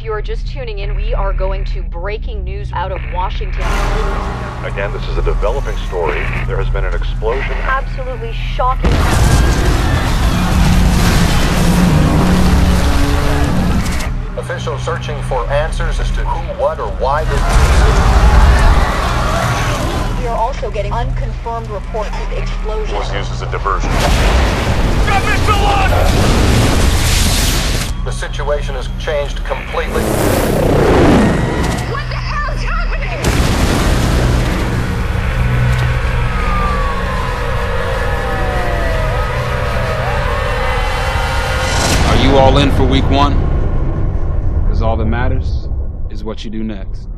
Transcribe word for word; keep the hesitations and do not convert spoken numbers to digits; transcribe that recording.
If you are just tuning in, we are going to breaking news out of Washington. Again, this is a developing story. There has been an explosion. Absolutely shocking. Officials searching for answers as to who, what, or why this. We are also getting unconfirmed reports of explosions. Was used as a diversion. The situation has changed completely. What the hell is happening? Are you all in for week one? Because all that matters is what you do next.